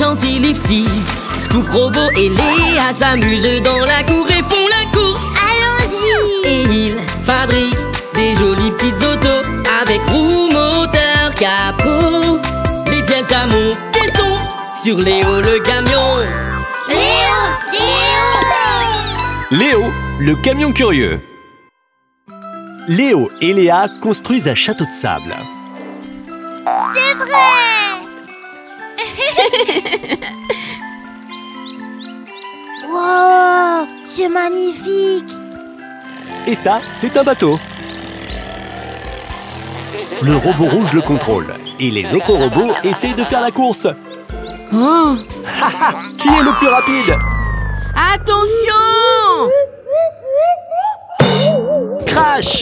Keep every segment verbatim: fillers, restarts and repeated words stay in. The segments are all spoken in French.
gentil Lifty. Scoop, Robot et Léa s'amusent dans la cour et font la course. Allons-y! Et ils fabriquent des jolies petites autos avec roues, moteur, capot. Les pièces à monter sont sur Léo le camion. Léo! Léo! Léo, le camion curieux. Léo et Léa construisent un château de sable. C'est vrai! Wow! C'est magnifique! Et ça, c'est un bateau. Le robot rouge le contrôle. Et les autres robots essayent de faire la course. Oh, Qui est le plus rapide? attention! Crash!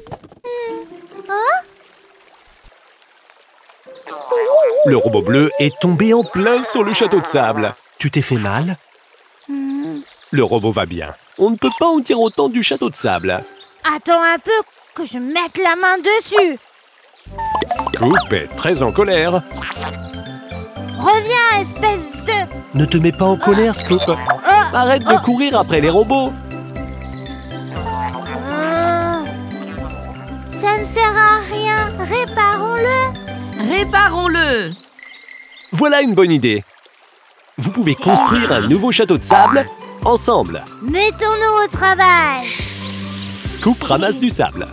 Le robot bleu est tombé en plein sur le château de sable. Tu t'es fait mal? Le robot va bien. On ne peut pas en dire autant du château de sable. Attends un peu que je mette la main dessus. Scoop est très en colère. Reviens, espèce de... Ne te mets pas en colère, Scoop. Arrête de courir après les robots. Ah. Ça ne sert à rien. Réparons-le. Réparons-le! Voilà une bonne idée. Vous pouvez construire un nouveau château de sable ensemble. Mettons-nous au travail. Scoop ramasse du sable.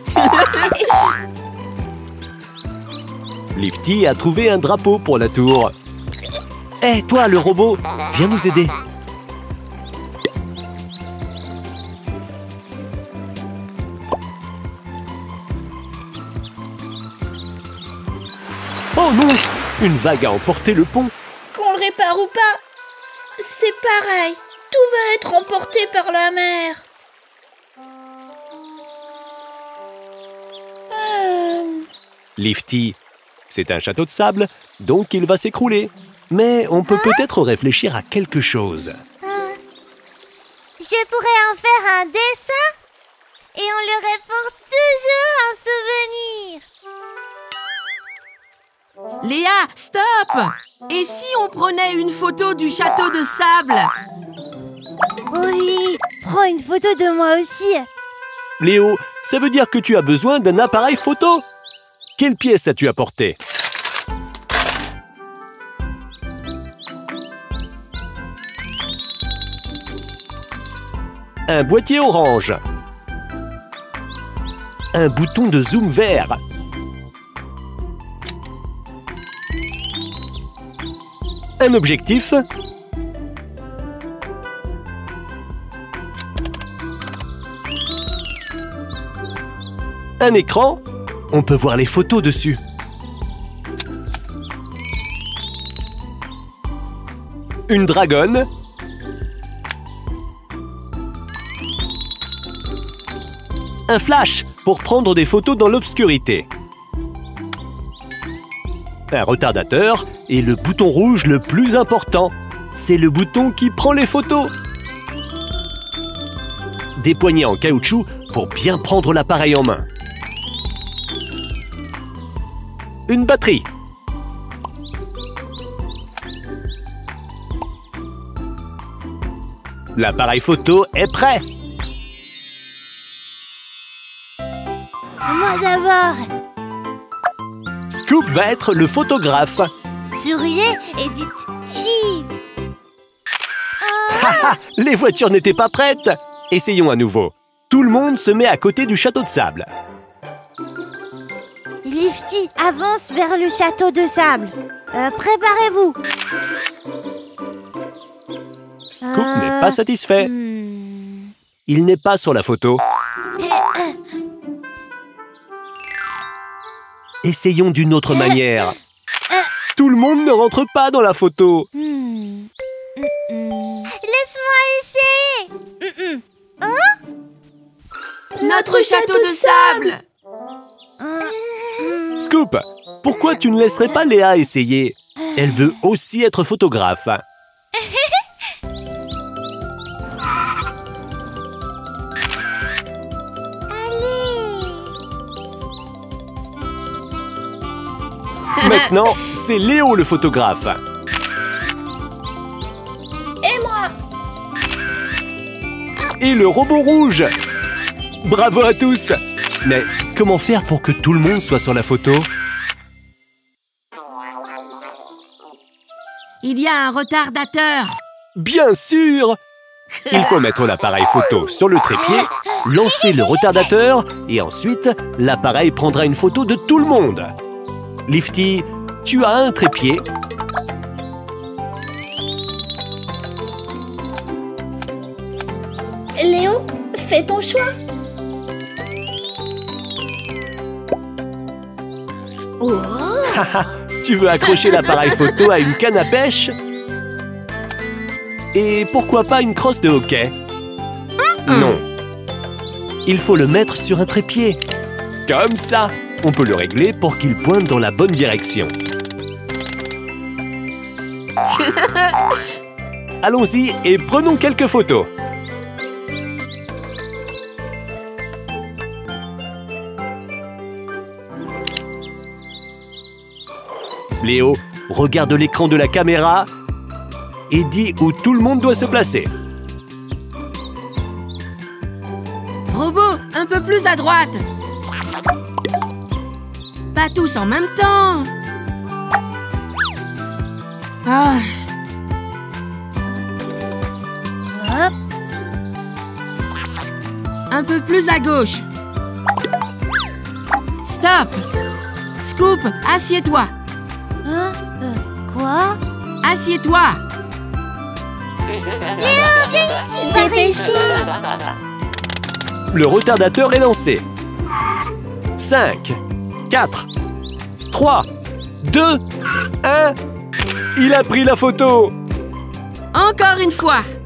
Lifty a trouvé un drapeau pour la tour. Hé, toi, le robot, viens nous aider. Oh non! Une vague a emporté le pont. Qu'on le répare ou pas, c'est pareil. Tout va être emporté par la mer. Euh... Lifty, c'est un château de sable, donc il va s'écrouler. Mais on peut peut-être réfléchir à quelque chose. Je pourrais en faire un dessin et on l'aurait pour toujours un souvenir. Léa, stop! Et si on prenait une photo du château de sable? Oui, prends une photo de moi aussi. Léo, ça veut dire que tu as besoin d'un appareil photo. Quelle pièce as-tu apporté? Un boîtier orange. Un bouton de zoom vert. Un objectif. Un écran. On peut voir les photos dessus. Une dragonne. Un flash pour prendre des photos dans l'obscurité. Un retardateur et le bouton rouge le plus important. C'est le bouton qui prend les photos. Des poignées en caoutchouc pour bien prendre l'appareil en main. Une batterie. L'appareil photo est prêt. Moi d'abord. Scoop va être le photographe. Souriez et dites cheese. Haha, les voitures n'étaient pas prêtes. Essayons à nouveau. Tout le monde se met à côté du château de sable. Lifty, avance vers le château de sable. Euh, préparez-vous. Scoop Euh, n'est pas satisfait. Hmm. Il n'est pas sur la photo. Essayons d'une autre manière. Tout le monde ne rentre pas dans la photo. Hmm. Mm-mm. Laisse-moi essayer. Mm-mm. Notre château de sable! Mm. Scoop, pourquoi tu ne laisserais pas Léa essayer? Elle veut aussi être photographe. Maintenant, c'est Léo le photographe. et le robot rouge. Bravo à tous! Mais comment faire pour que tout le monde soit sur la photo? Il y a un retardateur. Bien sûr! Il faut mettre l'appareil photo sur le trépied, lancer le retardateur et ensuite, l'appareil prendra une photo de tout le monde. Lifty, tu as un trépied. Léo, fais ton choix. Oh. Tu veux accrocher l'appareil photo à une canne à pêche? Et pourquoi pas une crosse de hockey? Non. Il faut le mettre sur un trépied. Comme ça, on peut le régler pour qu'il pointe dans la bonne direction. Allons-y et prenons quelques photos. Léo, regarde l'écran de la caméra et dis où tout le monde doit se placer. Robot, un peu plus à droite. Pas tous en même temps. Ah. Hop. Un peu plus à gauche. Stop. Scoop, assieds-toi. Hein? Euh, quoi? Assieds-toi. Léo, viens ici, par ici. Le retardateur est lancé. cinq, quatre, trois, deux, un. Il a pris la photo. Encore une fois.